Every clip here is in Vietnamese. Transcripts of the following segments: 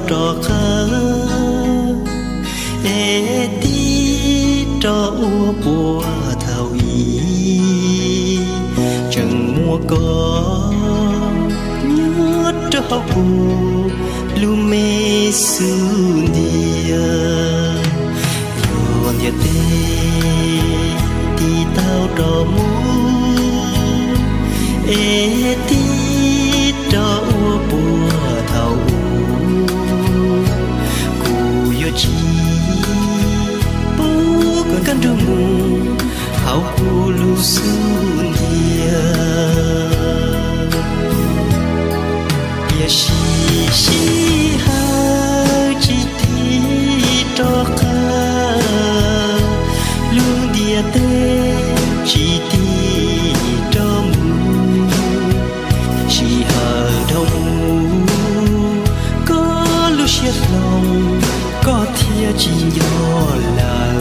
trò khơ ê tí trò ua bùa thầu ý chẳng mua có nhớ trò bù lu mê sư địa còn giờ tê tí tao trò mu ê tí trò ua bùa thầu cụ yo chi bố còn căn trù mù hậu cụ lu sư địa ya shi ha chi tí trò khơ lu địa tê chi tí trò mù chỉ hờ đông có lúc siết lòng có thia chỉ nhỏ là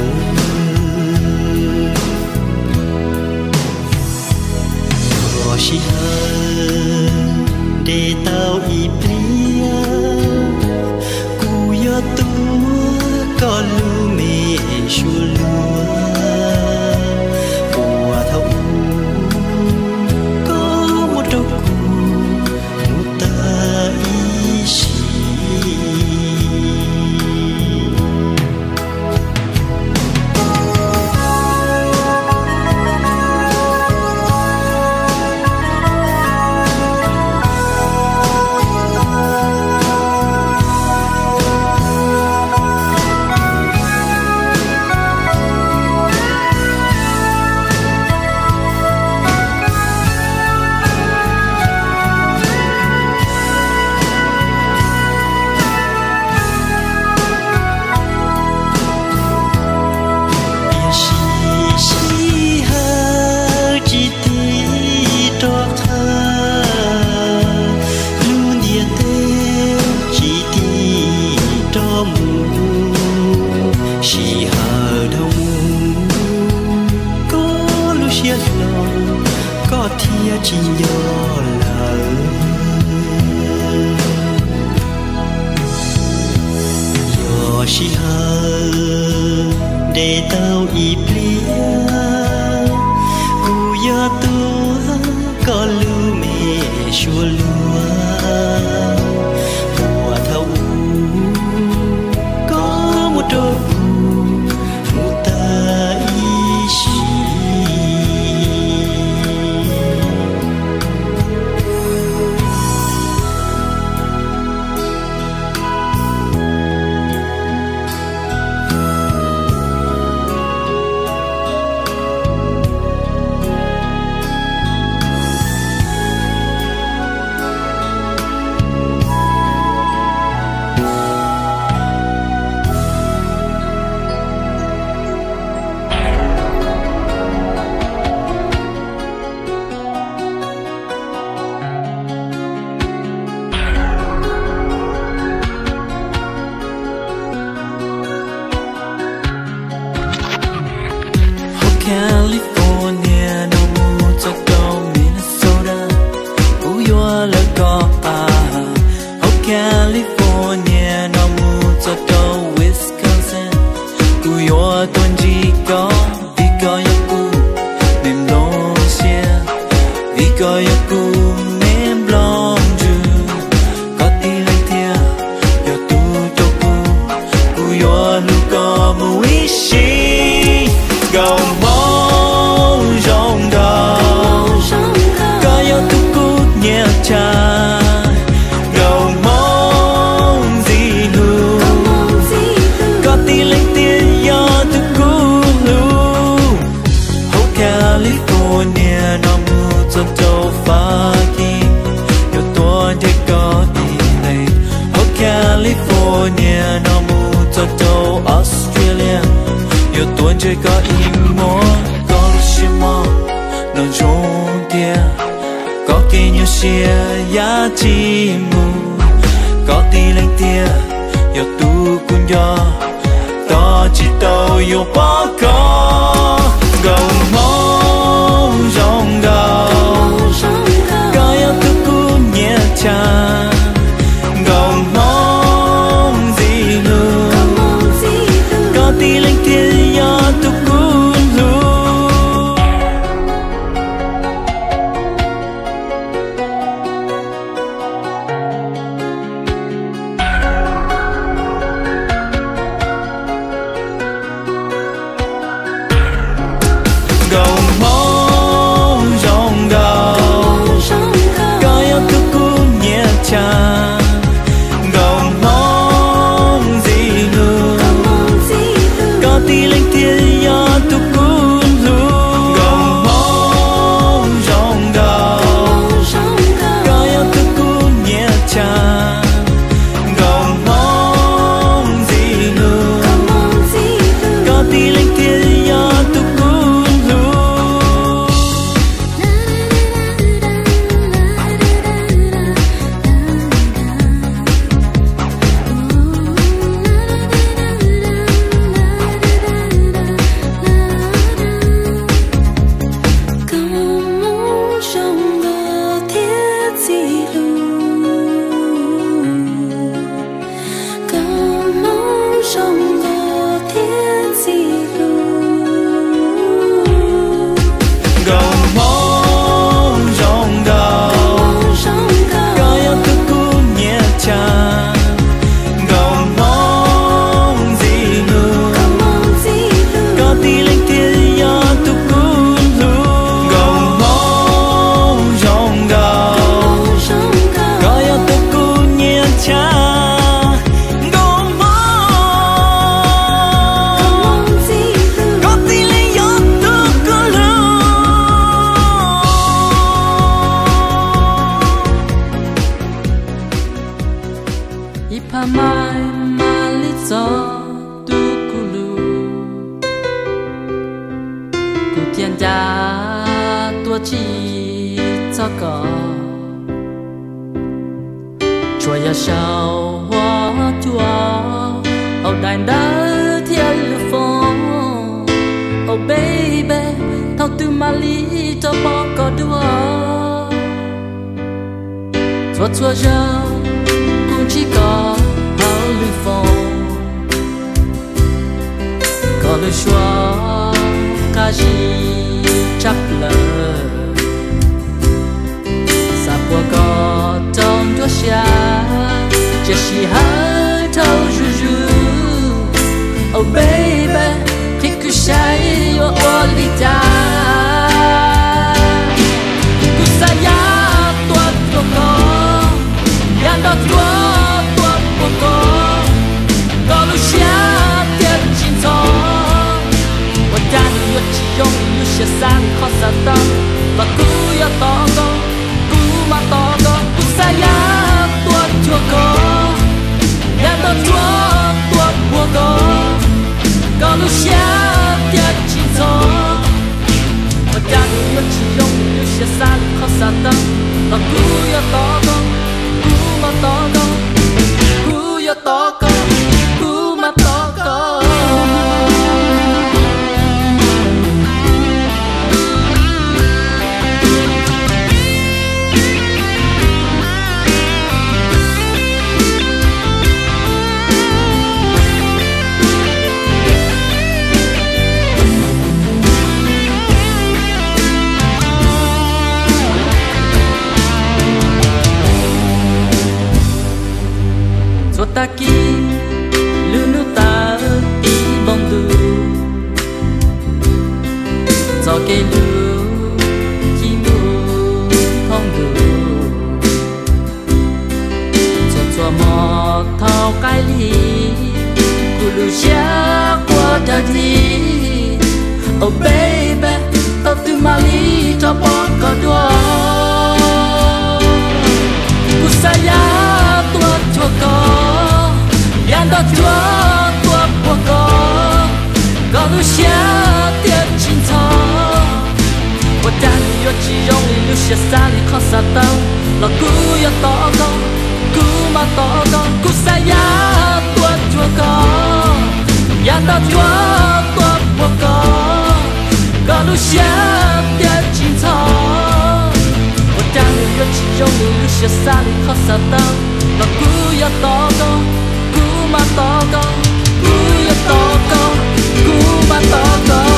có chỉ hờ để tao ý plia cu yo tu có lu mê chua lúa của thâu chỉ nhỏ là nhỏ chỉ hờ để tao ý plia cu yo tu có lu mê chua lúa mùa thâu có một đôi một ta ý chí California, no mucho go Minnesota, Uyo la go oh California, no mucho go Wisconsin, Uyo tuanji go, Vigo yaku, nem long xia, Vigo yaku, nem long ju, có ti lai thia, yo tu toku, Uyo lu go mu ishi, go gầu mong gì hư có tí lấy tiền do thức cú lưu hậu California nó mưa cho châu pha kỳ yo tua để có đi này hậu California nó mưa cho châu Australia yo tua chơi có im mơ có lúc xí mơ nó rong tia có kỳ nhiều xia giá trị mù có tí lên tia yo tu kun yo to chỉ tàu yo bỏ có gầu mong rong gầu có yo tu kun nhẹ cha gầu mong mai mà lý do tu cu lu cu thiên gia tua chi cho cỏ chùa ya sao hoa chùa hậu đàn đá thiên lưu phong oh baby thao tư mà lý cho bao có đua chùa chùa giờ cũng chỉ có hậu lưu phong có lưu xóa cả gì chắc lờ sa bùa có trong đua xa chỉ chỉ hơi thâu ru ru oh baby khi cứ say yo olita cứ saya tuat boko yang đó tuat boko có lúc xa tiền chín thọ và cha yêu chỉ dùng yêu sẽ sang khó xa tâm và cứ yêu to con cứ mà to con cứ saya tuat boko yang đó tuat boko có lúc xa tiền chín thọ và cha yêu chỉ dùng yêu sẽ sang khó xa tâm và cứ yêu to con cứ mà to con cứ yêu to con cứ mà to con ta ki lu nu ta ti bong du cho ke lu ki mu phong du cho cho mo thao cái li ku lu xa qua ta đi oh baby tao tu ma li cho bọn có đua ku saya tua chua con yang đó tua bùa có lúc xa tiền chín thọ và đàn yêu chỉ dùng lúc xa xa li khó xa tao là cứ yêu to con cứ mà to con cứ xa ya tua yang đó tua bùa có lúc xa tiền chín thọ và đàn yêu chỉ dùng lúc xa xa li khó xa tao là cứ yêu to con mà to con cứ yêu to con cứ mà to con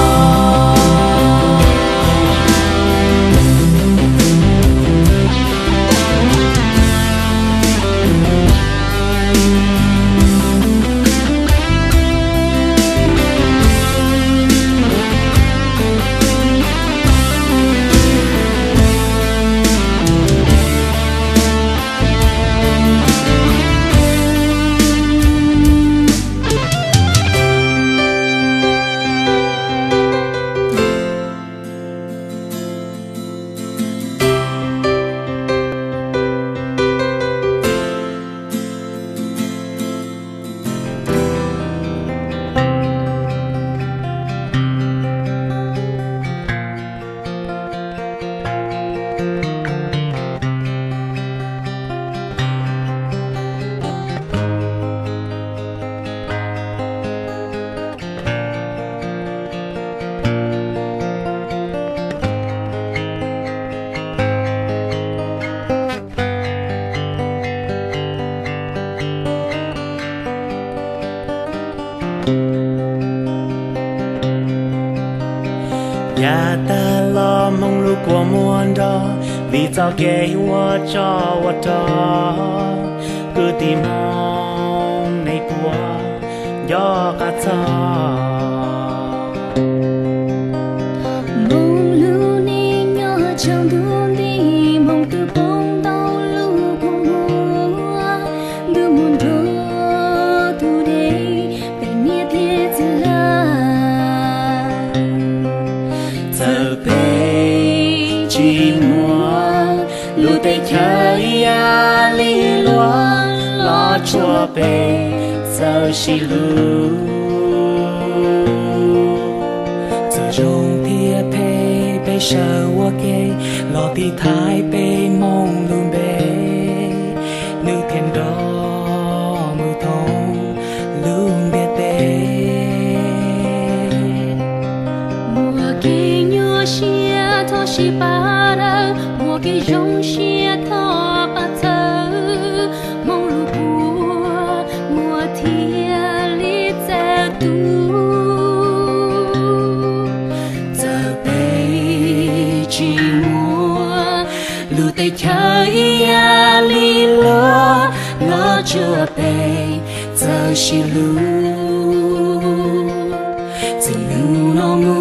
nhà ta lo mong lu của muôn đó vì sao kể hoa cho hoa đó cứ tìm mong này của gió cả cho mong lưu ni nhớ trong đuông đi mong từ bóng đau lưu của mùa đưa muôn thơ thu đây bên nia thiết là giờ về chỉ mùa lưu tay chơi ya li loa lo chúa bề giờ xì lu giờ rong tia pe pe sợ wa kê lo ti thái pe mong luôn bề nữ thiên đó mưa thông luôn biết tê mùa kỳ nhua xia thọ xì ba đâu mùa kỳ rong xia thọ ba thơ mong lu bùa mùa thia li giờ tu giờ đây chỉ mùa lu tay chơi ya li lo lo chưa bề giờ xì lu chỉ lu nó ngu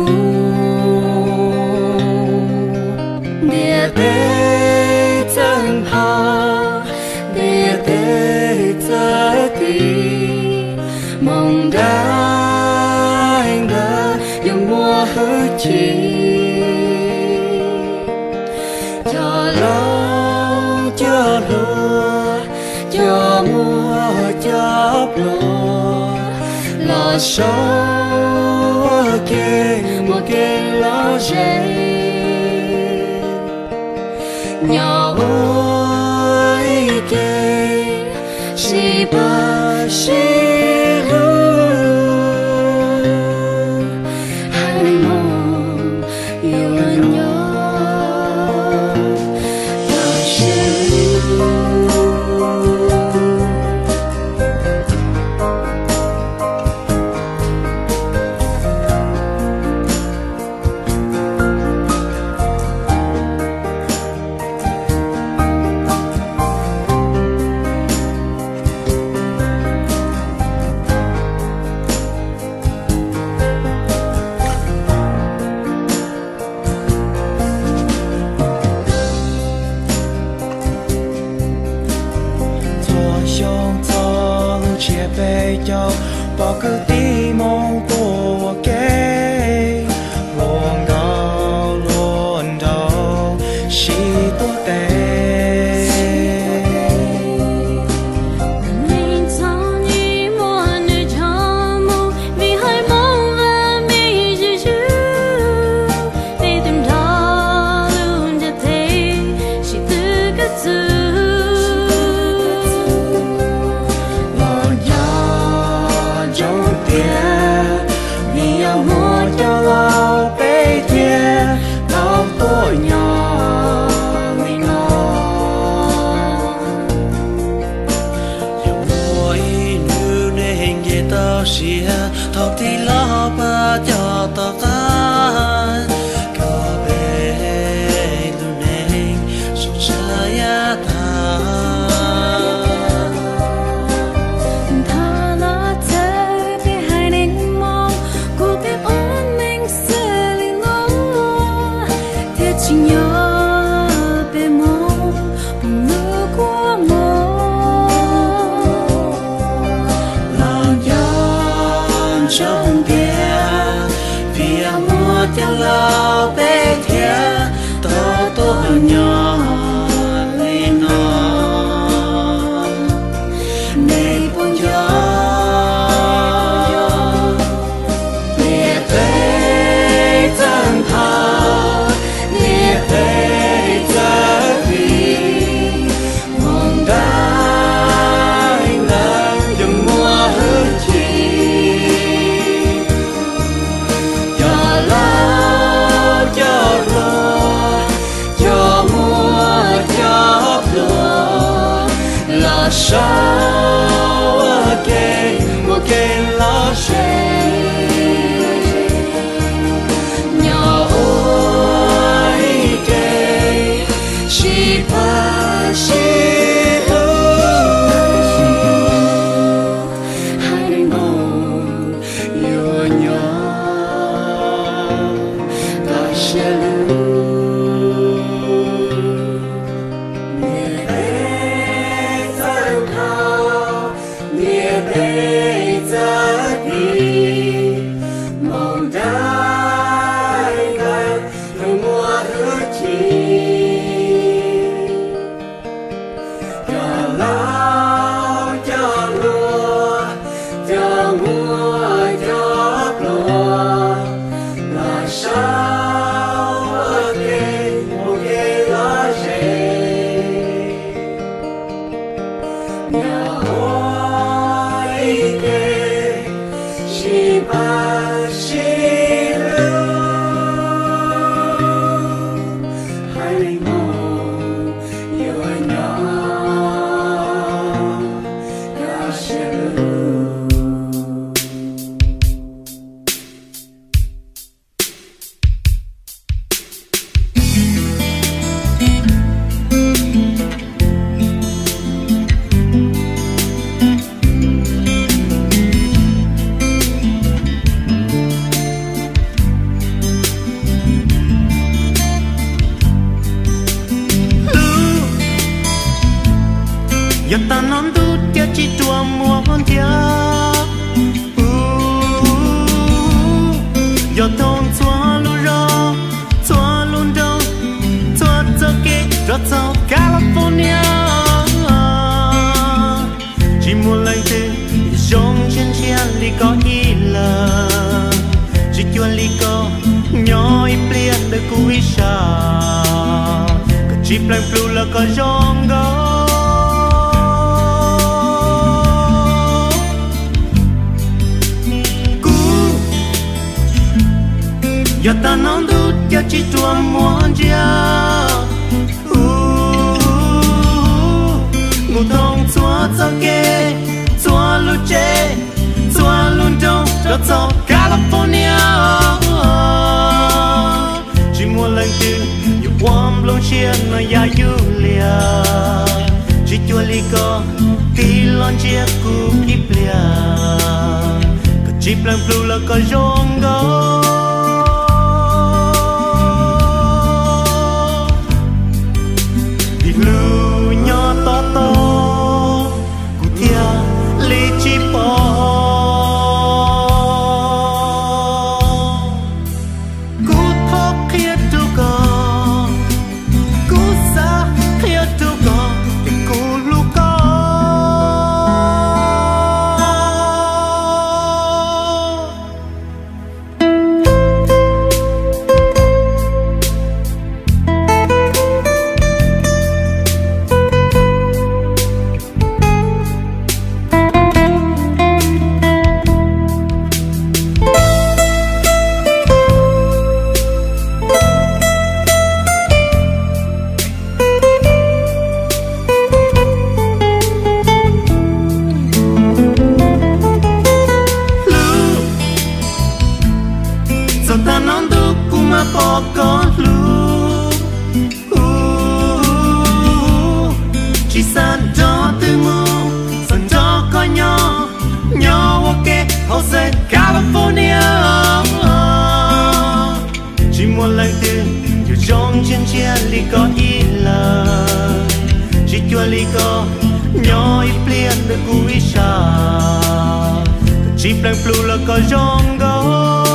địa tế chân hà địa tế chân đi mong đang đợi những mùa hơi chi cho lo cho lúa cho mùa cho lúa lo sâu kê mùa kê lo dễ nhỏ ơi kê si ba si lu hai mong yêu anh nhớ ta sẽ về nhau bỏ cứ tí mong của cái luôn đau luôn đau chỉ tốt tệ mình chẳng nghĩ muốn nơi trong mộng vì hơi mong và mi dư dư vì tìm đó luônจะthấy chỉ từ cái từ cho lao bê thia đau tôi nhỏ mình nó dòng môi như nên nghe tao xìa thọc thì lo ba cho tao can có bê lu nên sụt trái ta chỉ nhớ về mong bằng nước của mong lòng dòng trong bia vì mùa tiếng lao bê thia tao tôi nhỏ lên nó này buồn gió biệt thế chân thao biệt thế chân đi mong đang đang dòng mùa hương chi cho lo cho lo cho mùa cho lo là sao kê mùa kê lo sẽ nhỏ ôi kê chỉ ba chỉ hai đêm mong yêu nhau ta sẽ lưu Hãy subscribe cho kênh Ghiền Mì Gõ để không bỏ lỡ những video hấp dẫn. đó cho California chỉ muốn lên từ trong trên chia li có ý là chỉ cho li có nhỏ ít liền để cúi xa cái chip lên blue là có trong đó giờ ta nói đút cho chỉ chua muốn chia ngủ thông chúa cho kê chúa luôn chê chúa luôn đông cho cho California chỉ muốn lên từ nhiều quam luôn chia nó ya Julia chỉ chua li có tí lon chia cú kíp lia cái chip lên blue là có rong đó lưu nhỏ to to cụ thia li chi po cụ thóc kia tu co cụ sa kia tu co để cụ lu co ta nói được cũng mà bỏ con lu chỉ san cho từ mù san cho có nhỏ nhỏ ok Jose California chỉ muốn lên từ dù trong chân chia li có ý là chỉ cho li có nhỏ ít liền được cúi xa chỉ plan blue là có rong đó